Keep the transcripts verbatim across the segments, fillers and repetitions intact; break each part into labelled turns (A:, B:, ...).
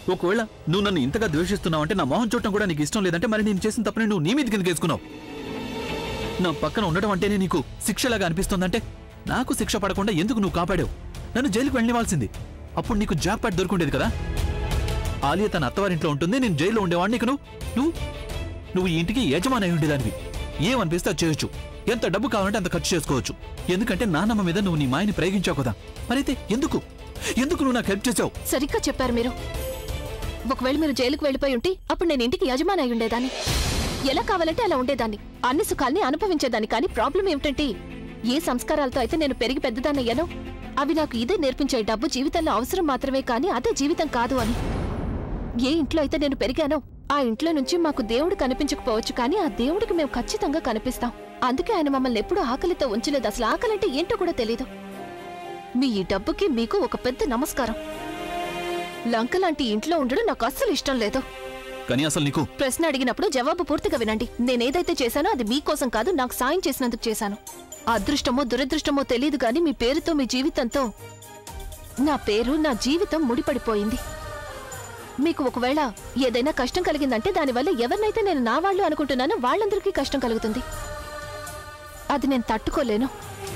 A: ఒకవేళ నువ్వు నన్ను ఇంతగా ద్వేషిస్తున్నావు అంటే నా మొహం చూడటం కూడా నీకు ఇష్టం లేదంటే మరి నేను చేసిన తప్పని నువ్వు నీ మీద కింద కేసుకున్నావు. నా పక్కన ఉండడం అంటేనే నీకు శిక్షలాగా అనిపిస్తుందంటే నాకు శిక్ష పడకుండా ఎందుకు నువ్వు కాపాడావు? నన్ను జైలుకు వెళ్ళనివ్వాల్సింది. అప్పుడు నీకు జాబ్ ప్యాట్ దొరుకుండేది కదా. ఆలియా తన అత్తవారింట్లో ఉంటుంది, నేను జైల్లో ఉండేవాడిని. నీకు నువ్వు నువ్వు ఈ ఇంటికి యజమాని అయి ఉండేదానివి. ఏమనిపిస్తే అది చేయొచ్చు, ఎంత డబ్బు కావాలంటే అంత ఖర్చు చేసుకోవచ్చు. ఎందుకంటే నాన్నమ్మ మీద నువ్వు నీ మాయని ప్రయోగించావు కదా. మరైతే ఎందుకు ఎందుకు నువ్వు నాకు హెల్ప్ చేసావు?
B: సరిగ్గా చెప్పారు మీరు. ఒకవేళ మీరు జైలుకు వెళ్ళిపోయి ఉంటే అప్పుడు నేను ఇంటికి యజమాని అయి ఉండేదాన్ని. ఎలా కావాలంటే అలా ఉండేదాన్ని, అన్ని సుఖాల్ని అనుభవించేదాన్ని. కానీ ప్రాబ్లం ఏమిటంటే ఏ సంస్కారాలతో అయితే నేను పెరిగి పెద్దదాన్నయ్యానో అవి నాకు ఇదే నేర్పించే డబ్బు జీవితంలో అవసరం మాత్రమే కానీ అదే జీవితం కాదు అని. ఏ ఇంట్లో అయితే నేను పెరిగానో ఆ ఇంట్లో నుంచి మాకు దేవుడు కనిపించకపోవచ్చు కానీ ఆ దేవుడికి మేము ఖచ్చితంగా కనిపిస్తాం. అందుకే ఆయన మమ్మల్ని ఎప్పుడూ ఆకలితో ఉంచలేదు. అసలు ఆకలంటే ఏంటో కూడా తెలీదు. మీ ఈ డబ్బుకి మీకు ఒక పెద్ద నమస్కారం. లంక లాంటి ఇంట్లో ఉండడం నాకు అస్సలు ఇష్టం లేదు.
A: కానీ అసలు నీకు
B: ప్రశ్న అడిగినప్పుడు జవాబు పూర్తిగా వినండి. నేనేదైతే చేశానో అది మీకోసం కాదు, నాకు సాయం చేసినందుకు చేశాను. అదృష్టమో దురదృష్టమో తెలీదు గాని మీ పేరుతో మీ జీవితంతో నా పేరు నా జీవితం ముడిపడిపోయింది. మీకు ఒకవేళ ఏదైనా కష్టం కలిగిందంటే దానివల్ల ఎవరినైతే నేను నా వాళ్ళు అనుకుంటున్నానో వాళ్ళందరికీ కష్టం కలుగుతుంది. అది నేను తట్టుకోలేను.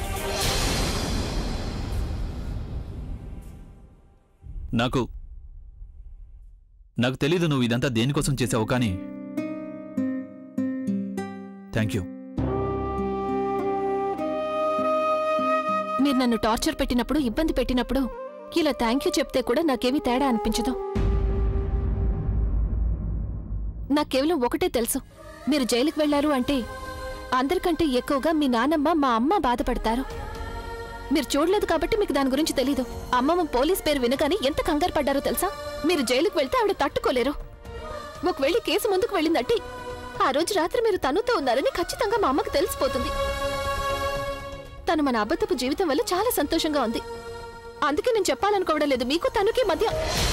A: నాకు నాకు తెలీదు నువ్వు ఇదంతా దేనికోసం చేసావు, కానీ థ్యాంక్ యూ.
B: మీరు నన్ను టార్చర్ పెట్టినప్పుడు, ఇబ్బంది పెట్టినప్పుడు ఇలా థ్యాంక్ యూ చెప్తే కూడా నాకేమీ తేడా అనిపించదు. నాకు కేవలం ఒకటే తెలుసు, మీరు జైలుకు వెళ్లారు అంటే అందరికంటే ఎక్కువగా మీ నాన్నమ్మ మా అమ్మ బాధపడతారు. మీరు చూడలేదు కాబట్టి మీకు దాని గురించి తెలీదు. అమ్మమ్మ పోలీస్ పేరు వినగానే ఎంత కంగారు పడ్డారో తెలుసా? మీరు జైలుకు వెళ్తే ఆవిడ తట్టుకోలేరు. ఒకవేళ కేసు ముందుకు వెళ్ళిందంటే ఆ రోజు రాత్రి మీరు తనుతో ఉన్నారని ఖచ్చితంగా మా అమ్మకు తెలిసిపోతుంది. తను మన అబద్ధపు జీవితం వల్ల చాలా సంతోషంగా ఉంది. అందుకే నేను చెప్పాలనుకోవడం లేదు మీకు తనకి మధ్య.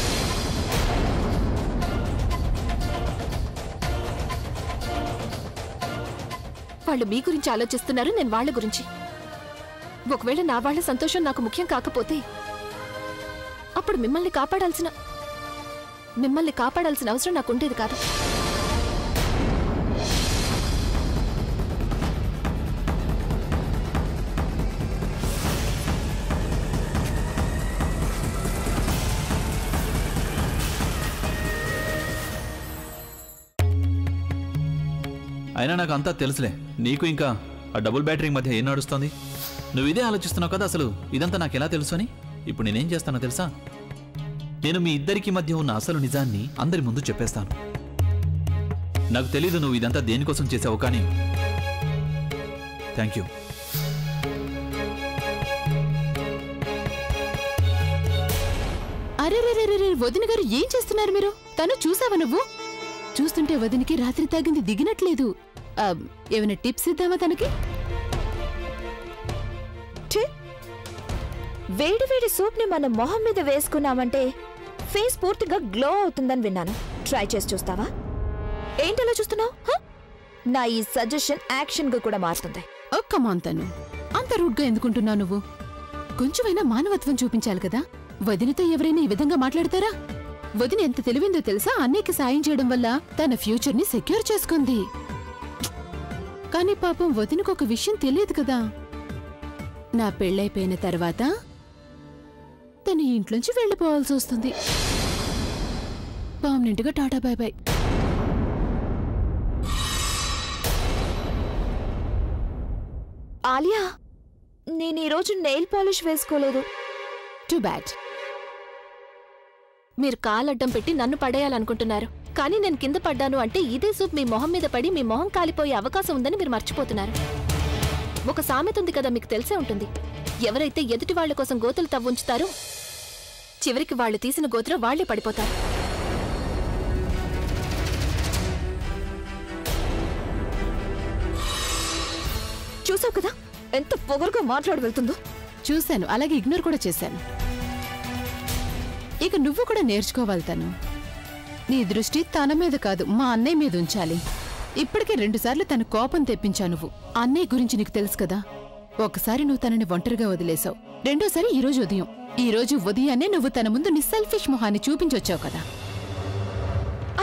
B: వాళ్ళు మీ గురించి ఆలోచిస్తున్నారు, నేను వాళ్ళ గురించి. ఒకవేళ నా వాళ్ళ సంతోషం నాకు ముఖ్యం కాకపోతే అప్పుడు మిమ్మల్ని కాపాడాల్సిన మిమ్మల్ని కాపాడాల్సిన అవసరం నాకు ఉండేది కాదు.
A: అయినా నాకు అంతా తెలుసులే. నీకు ఇంకా ఆ డబుల్ బ్యాటరీ మధ్య ఏం నడుస్తుంది? నువ్వు ఇదే ఆలోచిస్తున్నావు కదా. అసలు ఇదంతా నాకు ఎలా తెలుసు అని. ఇప్పుడు నేనేం చేస్తానో తెలుసా? నేను మీ ఇద్దరికి మధ్య ఉన్న అసలు నిజాన్ని అందరి ముందు చెప్పేస్తాను. నాకు తెలీదు నువ్వు ఇదంతా దేనికోసం చేసావు, కానీ థ్యాంక్ యూ.
C: అరే రే వదిన గారు ఏం చేస్తున్నారు మీరు? తను చూసావా నువ్వు? చూస్తుంటే వదినికి రాత్రి తాగింది దిగినట్లేదు. ఏమైనా టిప్స్ ఇద్దామా తనకి?
D: వేడి వేడి సూప్ ని మన మొహం మీద వేసుకున్నామంటే ఫేస్ పూర్తిగా గ్లో అవుతుందని విన్నాను. ట్రై చేసి చూస్తావా? ఏంటలా చూస్తున్నావు? నా ఈ సజెషన్ యాక్షన్ గా కూడా మారుతుంది.
C: కమాన్ తను, అంత రూడ్ గా ఎందుకుంటున్నావు నువ్వు? కొంచెమైనా మానవత్వం చూపించాలి కదా. వదినతో ఎవరైనా ఈ విధంగా మాట్లాడతారా? వదిన ఎంత తెలివిందో తెలుసా? అన్నయ్యకి సాయం చేయడం వల్ల తన ఫ్యూచర్ ని సెక్యూర్ చేసుకుంది. కానీ పాపం వదినకు ఒక విషయం తెలియదు కదా. నా పెళ్ళైపోయిన తర్వాత తను ఇంట్లోంచి వెళ్ళిపోవాల్సి వస్తుంది. పర్మనెంట్ గా టాటా బాయ్ బాయ్.
D: ఆలియా, నేను ఈరోజు నెయిల్ పాలిష్ వేసుకోలేదు.
C: Too bad.
B: మీరు కాలడ్డం పెట్టి నన్ను పడేయాలనుకుంటున్నారు, కానీ నేను కింద పడ్డాను అంటే ఇదే సూప్ మీ మొహం మీద పడి మీ మొహం కాలిపోయే అవకాశం ఉందని మీరు మర్చిపోతున్నారు. ఒక సామెత ఉంది కదా, మీకు తెలిసే ఉంటుంది. ఎవరైతే ఎదుటి వాళ్ల కోసం గోతులు తవ్వుంచుతారో చివరికి వాళ్ళు తీసిన గోతులో వాళ్లే పడిపోతారు.
D: చూసావు కదా ఎంత పొగరుగా మాట్లాడి వెళ్తుందో?
C: చూశాను, అలాగే ఇగ్నోర్ కూడా చేశాను. ఇక నువ్వు కూడా నేర్చుకోవాలి. తను నీ దృష్టి తన మీద కాదు మా అన్నయ్య మీద ఉంచాలి. ఇప్పటికే రెండుసార్లు తన కోపం తెప్పించావు నువ్వు. అన్నయ్య గురించి నీకు తెలుసు కదా. ఒకసారి నువ్వు తనని ఒంటరిగా వదిలేశావు, రెండోసారి ఈ రోజు ఉదయం. ఈ రోజు ఉదయాన్నే నువ్వు తన ముందు నీ సెల్ఫిష్ మొహాన్ని చూపించొచ్చావు కదా.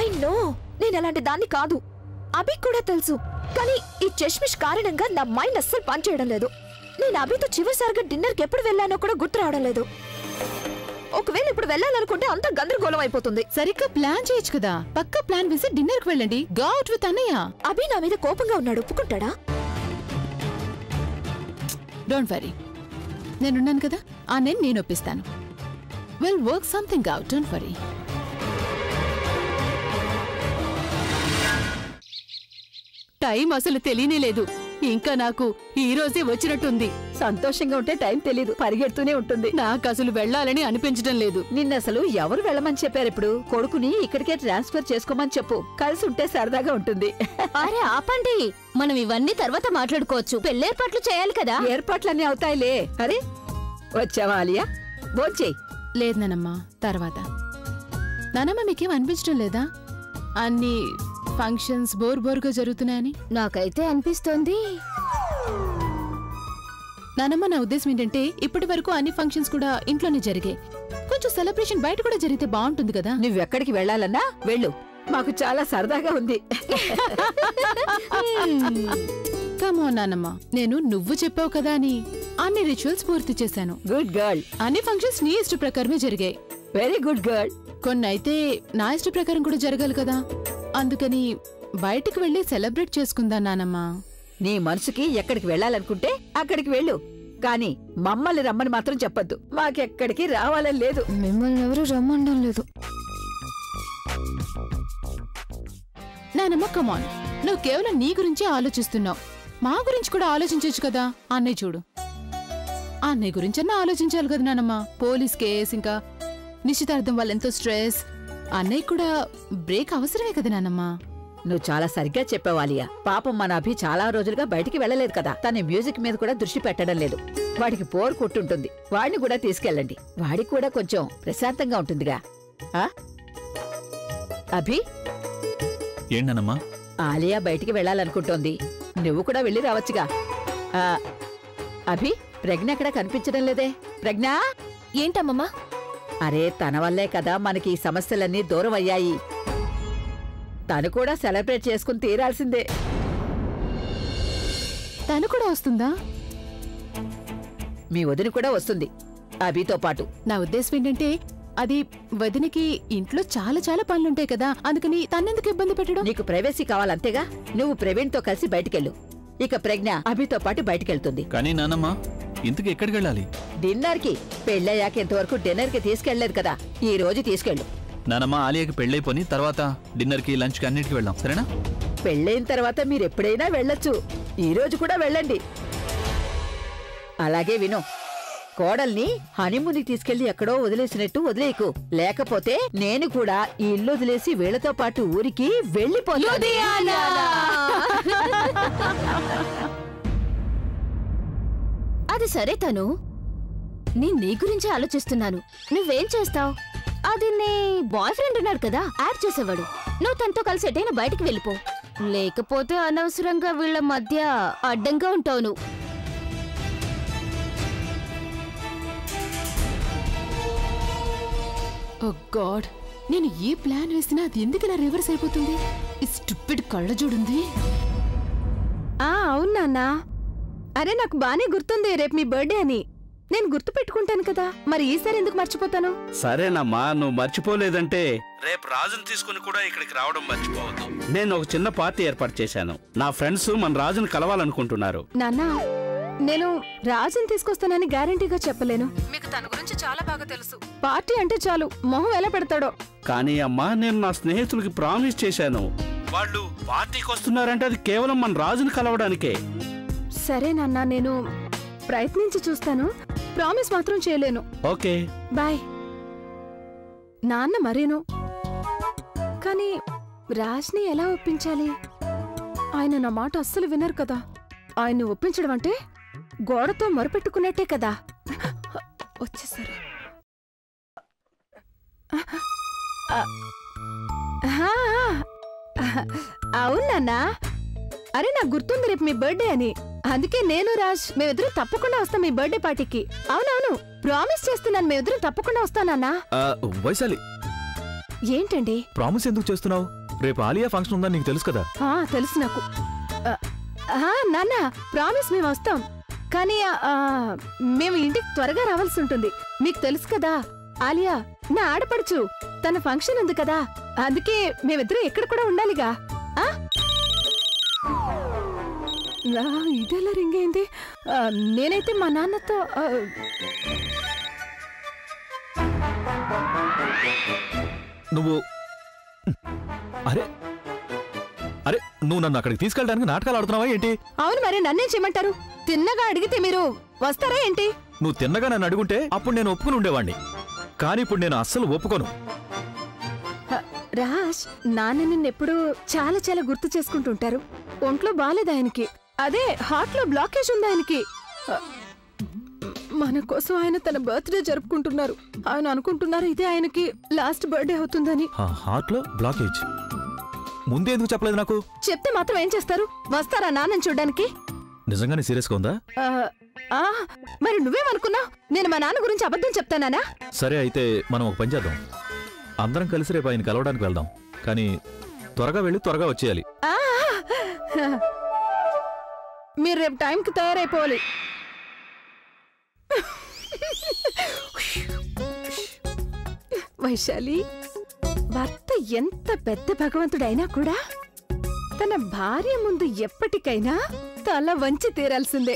D: ఐ నో నేను అలాంటి దాన్ని కాదు, అభి కూడా తెలుసు. కానీ ఈ చష్మిష్ కారణంగా నా మైండ్ అస్సలు పనిచేయడం లేదు. నేను అభితో చివరిసారిగా డిన్నర్కి ఎప్పుడు వెళ్ళానో కూడా గుర్తు రావడం లేదు. ఒకవేళ ఇప్పుడు వెళ్ళాలనుకుంటే అంత గందరగోళం అయిపోతుంది.
C: సరిగ్గా ప్లాన్ చేయొచ్చు కదా. పక్క ప్లాన్ వేసి డిన్నర్ కి వెళ్ళండి. గో అవుట్ విత్ అన్నయ్య.
D: అభి నా మీద కోపంగా ఉన్నాడు, ఒప్పుకుంటాడా?
C: డోంట్ వరీ, నేనున్నాను కదా. ఆ నేను నేను ఒప్పిస్తాను. Will work something out, don't worry. Time అసలు తెలియనే లేదు. ఇంకా నాకు ఈ రోజే వచ్చినట్టుంది.
E: సంతోషంగా ఉంటే టైం తెలీదు, పరిగెడుతూనే ఉంటుంది.
C: నాకు అసలు వెళ్ళాలని అనిపించడం లేదు.
E: నిన్నసలు ఎవరు వెళ్ళమని చెప్పారు? ఇప్పుడు కొడుకుని ఇక్కడికే ట్రాన్స్ఫర్ చేసుకోమని చెప్పు, కలిసి ఉంటే సరదాగా ఉంటుంది.
B: అరే ఆపండి, మనం ఇవన్నీ తర్వాత మాట్లాడుకోవచ్చు. పెళ్ళేర్పాట్లు చేయాలి కదా.
E: ఏర్పాట్లన్నీ అవుతాయిలే. అరే వచ్చావా ఆలియా? భోంచేయ్.
C: లేదు నానమ్మా, తర్వాత. నానమ్మ మీకేం అనిపించడం లేదా అన్ని ఫంక్షన్స్ బోర్ బోర్గా జరుగుతున్నాయని?
B: నాకైతే అనిపిస్తోంది.
C: నానమ్మ నా ఉద్దేశం ఏంటంటే ఇప్పటి వరకు అన్ని ఫంక్షన్స్ కూడా ఇంట్లోనే జరిగాయి. కొంచెం సెలబ్రేషన్ బయట కూడా జరిగితే బాగుంటుంది కదా.
E: నువ్వెక్కడికి వెళ్ళాలన్నా వెళ్ళు, మాకు చాలా సరదాగా ఉంది.
C: కమోన్ నానమ్మ, నేను నువ్వు చెప్పావు కదా అని అన్ని రిచువల్స్ పూర్తి చేశాను.
E: Good girl.
C: అన్ని ఫంక్షన్స్ నీ ఇష్ట ప్రకారమే జరిగాయి.
E: Very good girl.
C: కొన్ని అయితే నా ఇష్ట ప్రకారం కూడా జరగాలి కదా. అందుకని బయటికి వెళ్ళి సెలబ్రేట్ చేసుకుందా నానమ్మా.
E: నీ మనసుకి ఎక్కడికి వెళ్ళాలనుకుంటే అక్కడికి వెళ్ళు, కానీ మమ్మల్ని రమ్మని మాత్రం చెప్పొద్దు. మాకెక్కడికి రావాలని లేదు.
B: మిమ్మల్ని ఎవరు రమ్మండం లేదు.
C: నానమ్మ కమాన్, నువ్వు కేవలం నీ గురించి ఆలోచిస్తున్నావు. మా గురించి కూడా ఆలోచించొచ్చు కదా. అన్నయ్య చూడు, అన్నయ్య గురించన్నా ఆలోచించాలి కదా నానమ్మ. పోలీస్ కేస్, ఇంకా నిశ్చితార్థం వల్ల ఎంతో స్ట్రెస్. అన్నయ్య కూడా బ్రేక్ అవసరమే కదా నానమ్మా.
E: నువ్వు చాలా సరిగ్గా చెప్పావు ఆలియా. పాపం మన అభి చాలా రోజులుగా బయటికి వెళ్ళలేదు కదా. తన మ్యూజిక్ మీద కూడా దృష్టి పెట్టడం లేదు. వాడికి బోర్ కొట్టుంటుంది. వాడిని కూడా తీసుకెళ్ళండి, వాడికి కూడా కొంచెం ప్రశాంతంగా ఉంటుందిగా. ఆ అభి,
A: ఏంటనమ్మా?
E: ఆలియా బయటికి వెళ్ళాలనుకుంటోంది, నువ్వు కూడా వెళ్ళి రావచ్చుగా. ఆ అభి, ప్రజ్ఞ ఎక్కడా కనిపించడం లేదే. ప్రజ్ఞ!
B: ఏంటమ్మమ్మా?
E: అరే తన వల్లే కదా మనకి ఈ సమస్యలన్నీ దూరం అయ్యాయి. తను కూడా సెలబ్రేట్ చేసుకుని తీరాల్సిందే.
C: తను కూడా వస్తుందా?
E: మీ వదిన కూడా వస్తుంది అభితో పాటు.
C: నా ఉద్దేశం ఏంటంటే అది వదినికి ఇంట్లో చాలా చాలా పనులుంటాయి కదా, అందుకని తన్నెందుకు ఇబ్బంది పెట్టడం?
E: నీకు ప్రైవసీ కావాలంతేగా. నువ్వు ప్రవీణ్ తో కలిసి బయటికెళ్ళు. ఇక ప్రజ్ఞ అభితో పాటు బయటికెళ్తుంది.
A: కానీ నానమ్మ, ఇంతకు ఎక్కడికి వెళ్ళాలి?
E: డిన్నర్ కి. పెళ్ళయ్యాక ఇంతవరకు డిన్నర్ కి తీసుకెళ్లేదు కదా, ఈ రోజు తీసుకెళ్ళు.
A: నానమ్మ, ఆలియాకి పెళ్ళైపోని తర్వాత డిన్నర్ కి లంచ్ కి అన్నిటికి వెళ్దాం, సరేనా?
E: పెళ్ళైన తర్వాత మీరెప్పుడైనా వెళ్ళొచ్చు, ఈ రోజు కూడా వెళ్ళండి. అలాగే విను, కోడల్ని హనీమూన్కి తీసుకెళ్లి ఎక్కడో వదిలేసినట్టు వదిలేయకు. లేకపోతే నేను కూడా ఈ ఇల్లు వదిలేసి వీళ్లతో పాటు ఊరికి వెళ్ళిపోతాను.
B: అది సరే తను, నేను నీ గురించి ఆలోచిస్తున్నాను. నువ్వేం చేస్తావు? అది నీ బాయ్ ఫ్రెండ్ ఉన్నాడు కదా, యాడ్ చేసేవాడు. నువ్వు తనతో కలిసి ఎటైనా బయటికి వెళ్ళిపో. లేకపోతే అనవసరంగా వీళ్ళ మధ్య అడ్డంగా ఉంటావు నువ్వు.
C: ఓ గాడ్, నేను ఏ ప్లాన్ వేసినా అది ఎందుకు ఇలా రివర్స్ అయిపోతుంది? ఈ స్టూపిడ్ కళ్ళజోడుంది.
F: అవునా? అరే నాకు బానే గుర్తుంది, రేపు మీ బర్త్డే అని. నేను గుర్తు పెట్టుకుంటాను కదా, మరి ఈసారి ఎందుకు మర్చిపోతాను?
G: సరేనమ్మా, నువ్వు మర్చిపోలేదంటే రేపు రాజుని తీసుకుని కూడా ఇక్కడికి రావడం మర్చిపోవద్దు. నేను ఒక చిన్న పార్టీ ఏర్పాటు చేశాను. నా ఫ్రెండ్స్ మన రాజుని కలవాలనుకుంటున్నారు.
F: నాన్నా, నేను రాజుని తీసుకొస్తానని గ్యారంటీగా చెప్పలేను. మీకు తన గురించి చాలా బాగా తెలుసు. పార్టీ అంటే చాలు మొహం ఎలా పెడతాడో.
G: కానీ అమ్మా, నేను నా స్నేహితులకి ప్రామిస్ చేశాను. వాళ్ళు పార్టీకి వస్తున్నారంటే అది కేవలం మన రాజుని కలవడానికే.
F: సరే నాన్న, నేను ప్రయత్నించి చూస్తాను. ప్రామిస్ మాత్రం చేయలేను.
G: Okay
F: bye. నాన్న మరేను, కానీ రాజ్ని ఎలా ఒప్పించాలి? ఆయన నా మాట అస్సలు వినరు కదా. ఆయన్ని ఒప్పించడం అంటే గోడతో మొరపెట్టుకున్నట్టే కదా. వచ్చేసరి అవునన్నా. అరే నాకు గుర్తుంది రేపు మీ బర్త్డే అని. అందుకే నేను రాజ్ మేమిద్దరం తప్పకుండా వస్తాం మీ బర్త్డే పార్టీకి. అవునవును, ప్రామిస్ చేస్తున్నాను, మేమిద్దరం తప్పకుండా వస్తానన్నా.
A: వైశాలి,
F: ఏంటండి?
A: ప్రామిస్ ఎందుకు చేస్తున్నావు? రేపు ఆలియా ఫంక్షన్ ఉందని నీకు తెలుసు కదా.
F: ఆ, తెలుసు నాకు. ఆ, ఆ, నాన్న ప్రామిస్ మేము వస్తాం, కానీ ఆ, మేము ఇంటికి త్వరగా రావాల్సి ఉంటుంది. మీకు తెలుసు కదా, ఆలియా నా ఆడపడుచు, తన ఫంక్షన్ ఉంది కదా, అందుకే మేమిద్దరం ఎక్కడ కూడా ఉండాలిగా. ఆ? నా ఇదెలా రింగ్ అయింది? ఆ, నేనైతే మా నాన్నతో ఆ,
A: నువ్వు అరే అరే నువ్వు నన్ను అక్కడికి తీసుకెళ్ళడానికి నాటకాలు ఆడుతున్నావా ఏంటి?
F: అవును, మరి నన్నేం చేయమంటారు? తిన్నగా అడిగితే మీరు వస్తారా ఏంటి?
A: నువ్వు తిన్నగా నన్ను అడుగుంటే అప్పుడు నేను ఒప్పుకుని ఉండేవాణ్ణి, కానీ ఇప్పుడు నేను అస్సలు ఒప్పుకోను.
F: హ, రాజ్, నాన్న నిన్నెప్పుడు చాలా చాలా గుర్తు చేసుకుంటుంటారు. ఒంట్లో బాలేదు ఆయనకి, అదే హార్ట్ లో బ్లాకేజ్ ఉంది ఆయనకి. హ, మన కోసం ఆయన తన బర్త్డే జరుపుకుంటున్నారు. ఆయన అనుకుంటున్నారు ఇదే ఆయనకి లాస్ట్ బర్త్డే అవుతుందని.
A: హార్ట్ లో బ్లాకేజ్ ముందే ఎందుకు చెప్పలేదు నాకు?
F: చెప్తే మాత్రం ఏం చేస్తారు? వస్తారా నాన్నని చూడ్డానికి?
A: నిజంగానే సీరియస్ గా ఉందా?
F: ఆ, ఆ, మరి నువ్వేమనుకున్నావు? నేను మా నాన్న గురించి అబద్ధం చెప్తానా?
A: సరే, అయితే మనం ఒక పని చేద్దాం. అందరం కలిసి రేపు ఆయన కలవడానికి వెళ్దాం, కానీ త్వరగా వెళ్ళి త్వరగా వచ్చేయాలి.
F: ఆ, మీరు రేపు టైంకి తయారైపోవాలి. వైశాలి, భర్త ఎంత పెద్ద భగవంతుడైనా కూడా తన భార్య ముందు ఎప్పటికైనా తల వంచి తీరాల్సిందే.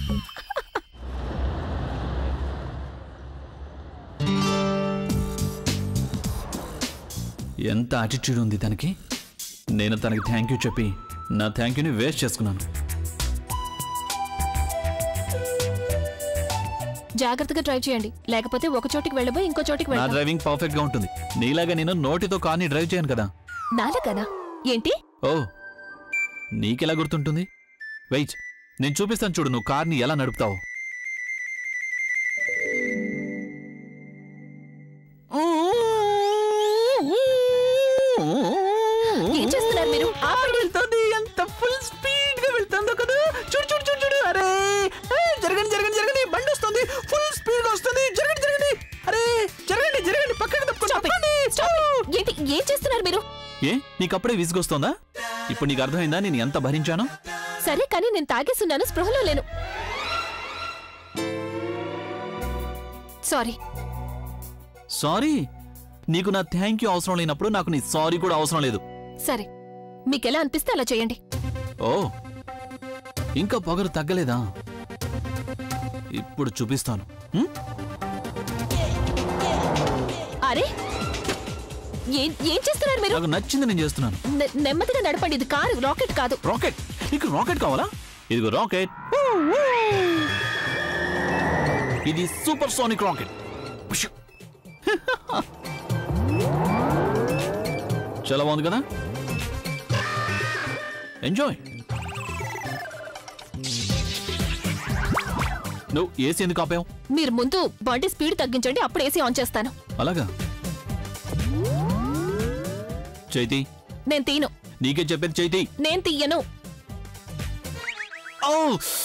A: ఎంత యాటిట్యూడ్ ఉంది తనకి. నేను తనకి థ్యాంక్ యూ చెప్పి నా థ్యాంక్ యూని వేస్ట్ చేసుకున్నాను.
B: జాగ్రత్తగా డ్రైవ్ చేయండి, లేకపోతే ఒక చోటికి వెళ్ళబోయి ఇంకో చోటికి
A: నా
B: వెళ్దాం.
A: డ్రైవింగ్ పర్ఫెక్ట్ గా ఉంటుంది. నీలాగా నేను నోటితో కార్ని డ్రైవ్ చేయను కదా.
B: నాలుగనా ఏంటి?
A: ఓ, నీకెలా గుర్తుంటుంది? వెయిట్, నేను చూపిస్తాను చూడు నువ్వు కార్ని ఎలా నడుపుతావు.
B: ఏం చేస్తున్నారు మీరు? ఆపండి.
A: ఎంత ఫుల్ స్పీడ్ గా వెళ్తుందో కదా. చూడు చూడు చూడు చూడు. అరే జరగండి జరగండి జరగండి, బండి వస్తుంది, ఫుల్ స్పీడ్ వస్తుంది. జరగండి జరగండి, అరే జరగండి జరగండి, పక్కకి తప్పకండి.
B: ఏంటి ఏం చేస్తున్నారు మీరు?
A: ఏ నీకు అప్పుడే విసుగొస్తోందా? ఇప్పుడు నీకు అర్థమైందా నేను ఎంత భరించాను?
B: సరే, కానీ నేను తాగేస్తున్నాను, స్పృహలో లేను. సారీ.
A: సారీ? నీకు నా థ్యాంక్ యూ అవసరం లేనప్పుడు నాకు నీ సారీ కూడా అవసరం లేదు.
B: సరే, మీకెలా అనిపిస్తే అలా చేయండి.
A: ఓ, ఇంకా పొగరు తగ్గలేదా? ఇప్పుడు చూపిస్తాను. హ్మ్?
B: అరే, ఏం ఏం చేస్తున్నారు మీరు?
A: నాకు నచ్చింది నేను చేస్తున్నాను.
B: నె- నెమ్మదిగా నడపండి, ఇది కారు, రాకెట్ కాదు.
A: రాకెట్? నీకు రాకెట్ కావాలా? ఇదిగో రాకెట్. ఇది సూపర్ సోనిక్ రాకెట్. పుష్. చాలా బాగుంది కదా. ఎంజాయ్. నువ్వు ఏసీ ఎందుకు ఆపావు?
B: మీరు ముందు బండి స్పీడ్ తగ్గించండి, అప్పుడు ఏసీ ఆన్ చేస్తాను.
A: అలాగా? చైతి,
B: నేను తీను.
A: నీకే చెప్పేది చైతి.
B: నేను తీయను.
A: ఓ,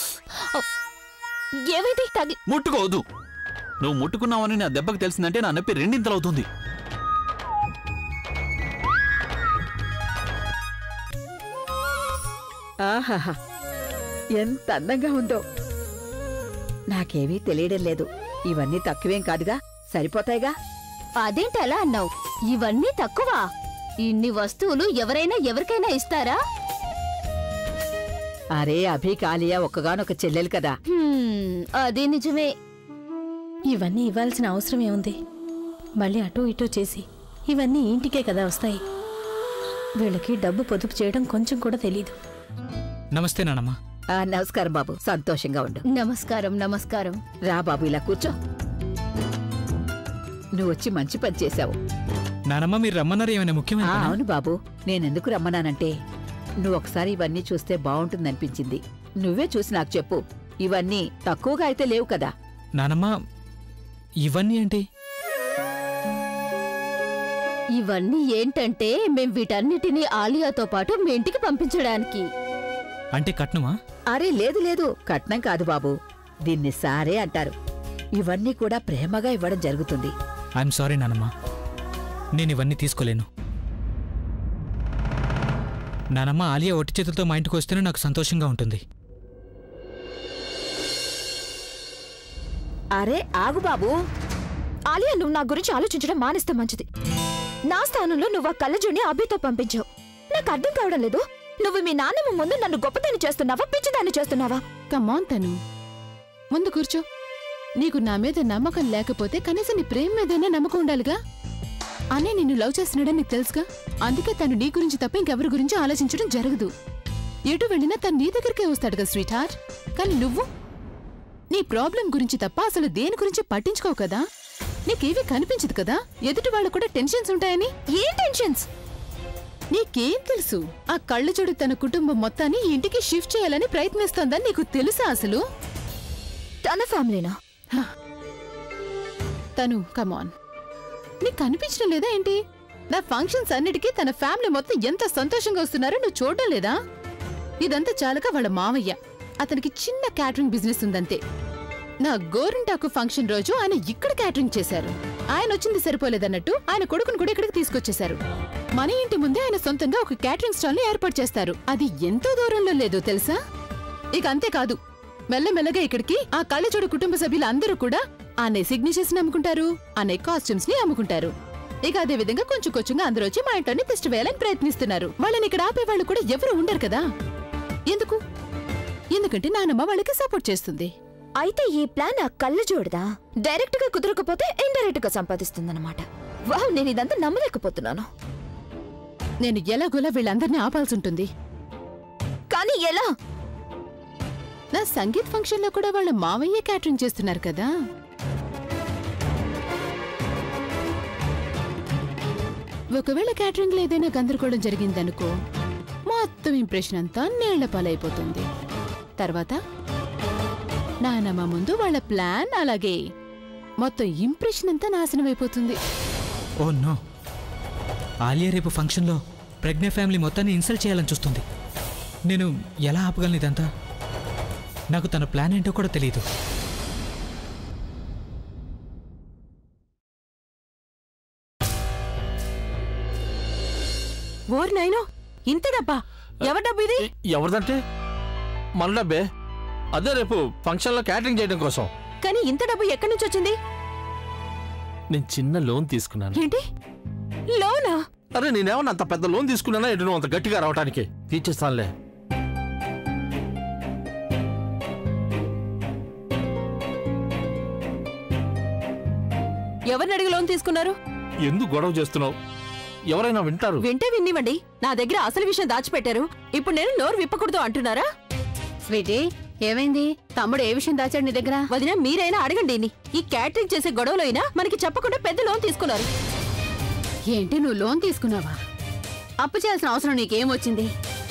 B: ఏమైంది? తగి
A: ముట్టుకోవద్దు. నువ్వు ముట్టుకున్నావని నా దెబ్బకు తెలిసిందంటే నా నొప్పి రెండింతలవుతుంది.
E: ఆహాహా, ఎంత అందంగా ఉందో. నాకేమీ తెలియడం లేదు. ఇవన్నీ తక్కువేం కాదుగా, సరిపోతాయిగా.
B: అదేంటి అలా అన్నావు? ఇవన్నీ తక్కువ? ఇన్ని వస్తువులు ఎవరైనా ఎవరికైనా ఇస్తారా?
E: అరే అభి, కాలియా ఒక్కగానొక చెల్లెలు కదా.
B: హ్మ్, అదే నిజమే.
H: ఇవన్నీ ఇవ్వాల్సిన అవసరం ఏముంది? మళ్ళీ అటూ ఇటూ చేసి ఇవన్నీ ఇంటికే కదా వస్తాయి. వీళ్ళకి డబ్బు పొదుపు చేయడం కొంచెం కూడా తెలీదు.
I: నమస్తే నానమ్మ.
E: ఆ, నమస్కారం బాబు, సంతోషంగా ఉండు.
B: నమస్కారం. నమస్కారం.
E: రా బాబు, ఇలా కూర్చో. నువ్వు వచ్చి మంచి పని చేశావు.
I: నానమ్మ, మీరు రమ్మన్నారు, ఏమైనా ముఖ్యమైన
E: ఆ,
I: పనా?
E: అవును బాబు, నేనెందుకు రమ్మన్నానంటే నువ్వు ఒకసారి ఇవన్నీ చూస్తే బాగుంటుందనిపించింది. నువ్వే చూసి నాకు చెప్పు. ఇవన్నీ తక్కువగా అయితే లేవు కదా.
I: నానమ్మ, ఇవన్నీ ఏంటి?
B: ఇవన్నీ ఏంటంటే మేం వీటన్నిటినీ ఆలియాతో పాటు మీ ఇంటికి పంపించడానికి.
I: అంటే కట్నమా?
E: అరే లేదు లేదు, కట్నం కాదు బాబు, దీన్ని సారే అంటారు. ఇవన్నీ కూడా ప్రేమగా ఇవ్వడం జరుగుతుంది.
I: ఐఎమ్ సారీ నానమ్మ. నేను ఇవన్నీ తీసుకోలేను. నానమ్మ ఆలియా ఒట్టి చేతులతో మా ఇంటికి వస్తేనే నాకు సంతోషంగా ఉంటుంది.
D: అరే ఆగు బాబు. ఆలియా, నువ్వు నా గురించి ఆలోచించడం మానేస్తే మంచిది. నా స్థానంలో నువ్వు ఆ కళ్ళజోడిని అభితో పంపించావు. నాకు అర్థం కావడం లేదు, నువ్వు మీ నాన్నమ్మ ముందు నన్ను గొప్పదాన్ని చేస్తున్నావా, పిచ్చిదాన్ని చేస్తున్నావా?
C: కమాన్ తను, ముందు కూర్చో. నీకు నా మీద నమ్మకం లేకపోతే కనీసం నీ ప్రేమ మీదైనా నమ్మకం ఉండాలిగా. అనే నిన్ను లవ్ చేస్తున్నాడని నీకు తెలుసుగా. అందుకే తను నీ గురించి తప్ప ఇంకెవరి గురించి ఆలోచించడం జరగదు. ఎటు వెళ్ళినా తను నీ దగ్గరికే వస్తాడు కదా స్వీట్ హార్ట్. కానీ నువ్వు నీ ప్రాబ్లం గురించి తప్ప అసలు దేని గురించి పట్టించుకోవు కదా. నీకేవీ కనిపించదు కదా ఎదుటి వాళ్ళు కూడా టెన్షన్స్ ఉంటాయని.
D: ఏ టెన్షన్స్?
C: నీకేం తెలుసు? ఆ కళ్ళు చూడు తన కుటుంబం మొత్తాన్ని ఇంటికి షిఫ్ట్ చేయాలని ప్రయత్నిస్తోందని నీకు తెలుసా అసలు?
D: తన ఫ్యామిలీనా?
C: తను కమాన్, నీకు కనిపించడం లేదా ఏంటి? నా ఫంక్షన్స్ అన్నిటికీ తన ఫ్యామిలీ మొత్తం ఎంత సంతోషంగా వస్తున్నారో నువ్వు చూడడం లేదా? ఇదంతా చాలక వాళ్ళ మావయ్య, అతనికి చిన్న క్యాటరింగ్ బిజినెస్ ఉందంతే. నా గోరింటాకు ఫంక్షన్ రోజు ఆయన ఇక్కడ క్యాటరింగ్ చేశారు. ఆయన వచ్చింది సరిపోలేదన్నట్టు ఆయన కొడుకును కూడా ఇక్కడికి తీసుకొచ్చేశారు. మన ఇంటి ముందే ఆయన సొంతంగా ఒక క్యాటరింగ్ స్టాల్ ని ఏర్పాటు చేస్తారు. అది ఎంతో దూరంలో లేదో తెలుసా? ఇక అంతేకాదు, మెల్లమెల్లగా ఇక్కడికి ఆ కళ్ళజోడు కుటుంబ సభ్యులు అందరూ కూడా అనే సిగ్నేచర్స్ ని అమ్ముకుంటారు, అనే కాస్ట్యూమ్స్ ని అమ్ముకుంటారు. ఇక అదే విధంగా కొంచెం కొంచెంగా అందరూ వచ్చి మా ఇంట్లోనే తిష్టి వేయాలని ప్రయత్నిస్తున్నారు. వాళ్ళని ఇక్కడ ఆపేవాళ్ళు కూడా ఎవరు ఉండరు కదా. ఎందుకు? ఎందుకంటే నానమ్మ వాళ్ళకి సపోర్ట్ చేస్తుంది.
D: అయితే ఈ ప్లాన్ ఆ కళ్ళజోడుదా? డైరెక్ట్ గా కుదరకపోతే ఇండైరెక్ట్ గా సంపాదిస్తుందన్నమాట. వావ్, నేను ఇదంతా నమ్మలేకపోతున్నాను.
C: నేను ఎలాగోలా వీళ్ళందరినీ ఆపాల్సి ఉంటుంది.
D: కానీ ఎలా?
C: నా సంగీత్ ఫంక్షన్ లో కూడా వాళ్ళ మావయ్య క్యాటరింగ్ చేస్తున్నారు కదా. ఒకవేళ క్యాటరింగ్ లో ఏదైనా గందరగోళం జరిగిందనుకో, మొత్తం ఇంప్రెషన్ అంతా నీళ్ల పాలైపోతుంది. తర్వాత నానమ్మ ముందు వాళ్ళ ప్లాన్ అలాగే మొత్తం ఇంప్రెషన్ అంతా నాశనం అయిపోతుంది.
I: ఓ నో, ఆలియా రేపు ఫంక్షన్లో ప్రజ్ఞ ఫ్యామిలీ మొత్తాన్ని ఇన్సల్ట్ చేయాలని చూస్తుంది. నేను ఎలా ఆపగలను ఇదంతా? నాకు తన ప్లాన్ ఏంటో కూడా తెలియదు.
F: ఓర్ నైనో, ఇంత డబ్బా? ఎవరి డబ్బు ఇది?
J: ఎవరిదంటే మన డబ్బే. అదే రేపు ఫంక్షన్ లో క్యాటరింగ్ చేయడం కోసం.
F: కానీ ఇంత డబ్బు ఎక్కడి నుంచి వచ్చింది?
J: నేను చిన్న లోన్ తీసుకున్నాను.
F: ఏంటి లోనా?
J: అరే నేనేమన్నా అంత పెద్ద లోన్ తీసుకున్నానా ఏంటి నువ్వు అంత గట్టిగా రావటానికి? తీర్చేస్తానులే.
F: ఎవరిని అడిగి లోన్ తీసుకున్నారు?
J: ఎందుకు గొడవ చేస్తున్నావు? ఎవరైనా వింటారు.
F: వింటే విన్నివ్వండి. నా దగ్గర అసలు విషయం దాచిపెట్టారు. ఇప్పుడు నేను నోరు విప్పకూడదు అంటున్నారా?
C: స్వీటీ, ఏమైంది? తమ్ముడు ఏ విషయం దాచాడు నీ దగ్గర?
F: వదిన, మీరైనా అడగండి. ఈ క్యాటరింగ్ చేసే గొడవలో అయినా మనకి చెప్పకుండా పెద్ద లోన్ తీసుకున్నారు.
C: ఏంటి, నువ్వు లోన్ తీసుకున్నావా? అప్పు చేయాల్సిన అవసరం నీకేమొచ్చింది?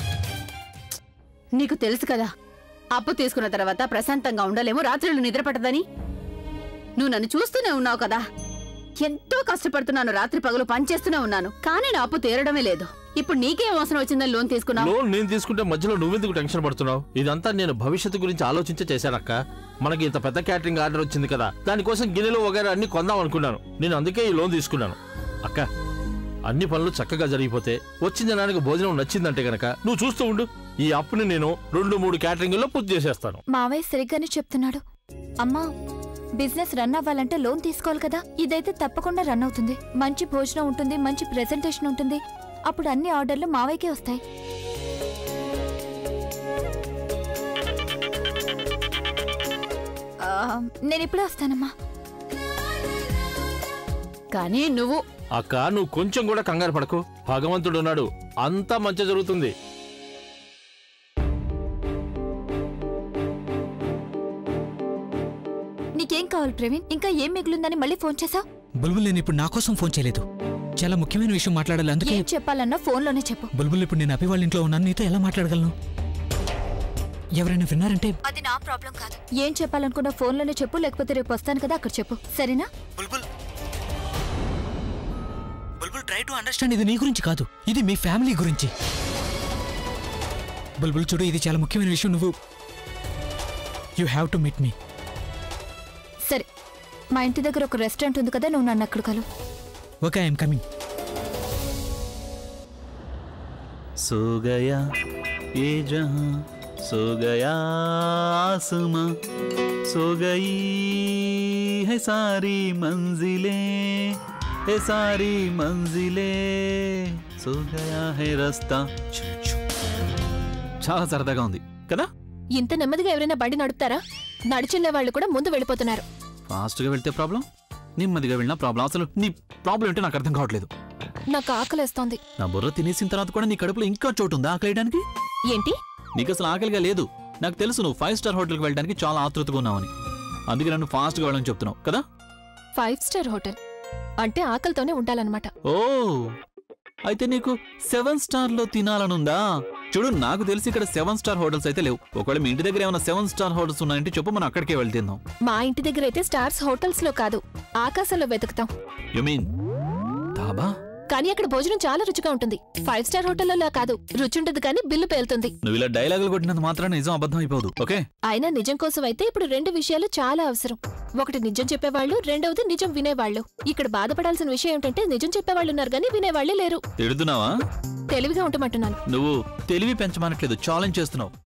C: నీకు తెలుసు కదా, అప్పు తీసుకున్న తర్వాత ప్రశాంతంగా ఉండలేమో, రాత్రులు నిద్ర పట్టదని. నువ్వు నన్ను చూస్తూనే ఉన్నావు కదా. ఎంతో కష్టపడుతున్నాను, రాత్రి పగలు పనిచేస్తూనే ఉన్నాను, కానీ నా అప్పు తీరడమే లేదు. ఇప్పుడు నీకేం అవసరం వచ్చిందని లోన్ తీసుకున్నావు?
J: లోన్ నేను తీసుకుంటే మధ్యలో నువ్వెందుకు టెన్షన్ పడుతున్నావు? ఇదంతా నేను భవిష్యత్తు గురించి ఆలోచించే చేశానక్క. మనకి ఇంత పెద్ద క్యాటరింగ్ ఆర్డర్ వచ్చింది కదా, దానికోసం గిన్నెలు వగైరా అన్ని కొందాం అనుకున్నాను. నేను అందుకే ఈ లోన్ తీసుకున్నాను. అక్క, అన్ని పనులు చక్కగా జరిగిపోతే వచ్చిన జనానికి భోజనం నచ్చిందంటే గనక నువ్వు చూస్తూ ఉండు, ఈ అప్పుని నేను రెండు మూడు క్యాటరింగ్లో పూర్తి చేసేస్తాను.
D: మావయ్య సరిగ్గానే చెప్తున్నాడు. అమ్మా, బిజినెస్ రన్ అవ్వాలంటే లోన్ తీసుకోవాలి కదా. ఇదైతే తప్పకుండా రన్ అవుతుంది. మంచి భోజనం ఉంటుంది, మంచి ప్రెజెంటేషన్ ఉంటుంది. అప్పుడు అన్ని ఆర్డర్లు మావయ్యకే వస్తాయి. నేను ఇప్పుడే వస్తానమ్మా.
C: కానీ నువ్వు
J: అక్క, నువ్వు కొంచెం కూడా కంగారు పడకు. భగవంతుడున్నాడు, అంతా మంచి జరుగుతుంది.
D: నీకేం కావాలి ప్రవీణ్? ఇంకా ఏం మిగిలిందని మళ్ళీ ఫోన్ చేసావు?
I: బుల్బుల్, నేను ఇప్పుడు నా కోసం ఫోన్ చేయలేదు. చాలా ముఖ్యమైన విషయం మాట్లాడాలి, అందుకే.
D: ఏం చెప్పాలన్నా ఫోన్లోనే చెప్పు.
I: బుల్బుల్, ఇప్పుడు నేను అభి వాళ్ళ ఇంట్లో ఉన్నాను, నీతో ఎలా మాట్లాడగలను? ఎవరైనా విన్నారంటే
D: అది నా ప్రాబ్లం కాదు. ఏం చెప్పాలనుకున్నా ఫోన్లోనే చెప్పు, లేకపోతే రేపు వస్తాను కదా అక్కడ చెప్పు, సరేనా?
I: బుల్బుల్, బుల్బుల్, ట్రై టు అండర్స్టాండ్. ఇది నీ గురించి కాదు, ఇది మీ ఫ్యామిలీ గురించి. బుల్బుల్ చూడు, ఇది చాలా ముఖ్యమైన విషయం. నువ్వు you have to meet me.
D: సరే, మా ఇంటి దగ్గర ఒక రెస్టారెంట్ ఉంది కదా, నువ్వు నన్ను అక్కడ కలు.
I: Okay, I'm coming.
A: సో గయా ఏ జహాं సో గయా ఆసమాं సో గయీ హై సారీ మంజిలే హై సారీ మంజిలే సో గయా హై రస్తా. చాలా సరదాగా ఉంది కదా?
B: ఇంత నెమ్మదిగా ఎవరైనా బండి నడుపుతారా? నడిచెళ్లే వాళ్ళు కూడా ముందు వెళ్ళిపోతున్నారు.
A: ఫాస్ట్ గా వెళ్తే ప్రాబ్లం, నెమ్మదిగా వెళ్ళినా ప్రాబ్లం. అసలు నీ ప్రాబ్లం ఏంటో నాకు అర్థం కావట్లేదు.
B: నాకు ఆకలేస్తోంది.
A: నా బుర్ర తినేసిన తర్వాత కూడా నీ కడుపులో ఇంకా చోటు ఉందా ఆకలేయడానికి?
B: ఏంటి?
A: నీకు అసలు ఆకలిగా లేదు. నాకు తెలుసు నువ్వు ఫైవ్ స్టార్ హోటల్కి వెళ్ళడానికి చాలా ఆతృతగా ఉన్నావని. అందుకే నన్ను ఫాస్ట్గా వెళ్ళని చెప్తున్నావు కదా?
B: ఫైవ్ స్టార్ హోటల్ అంటే ఆకలితోనే ఉండాలన్నమాట.
A: ఓ అయితే నీకు సెవెన్ స్టార్ లో తినాలనుందా? చూడు, నాకు తెలిసి ఇక్కడ సెవెన్ స్టార్ హోటల్స్ అయితే లేవు. ఒకవేళ మీ ఇంటి దగ్గర ఏమైనా సెవెన్ స్టార్ హోటల్స్ ఉన్నాయంటే చెప్పు, మనం అక్కడికే వెళ్తున్నాం.
B: మా ఇంటి దగ్గర అయితే స్టార్స్ హోటల్స్ లో కాదు, ఆకాశంలో వెతుకుతాం.
A: You mean dhaba?
B: కానీ అక్కడ భోజనం చాలా రుచిగా ఉంటుంది. ఫైవ్ స్టార్ హోటల్లో కాదు, రుచి ఉంటుంది కానీ బిల్లు పేలుతుంది.
A: నువ్వు ఇలా డైలాగులు కొట్టినంత మాత్రం నిజం అబద్ధం అయిపోదు. ఓకే,
B: అయినా నిజం కోసం అయితే ఇప్పుడు రెండు విషయాలు చాలా అవసరం. ఒకటి నిజం చెప్పేవాళ్ళు, రెండవది నిజం వినేవాళ్ళు. ఇక్కడ బాధపడాల్సిన విషయం ఏంటంటే నిజం చెప్పేవాళ్ళు ఉన్నారు కానీ వినేవాళ్లే లేరు.
A: తిడుతున్నావా?
B: తెలివిగా ఉండమంటున్నాను.
A: నువ్వు తెలివి పెంచమనట్లేదు, ఛాలెంజ్ చేస్తున్నావు.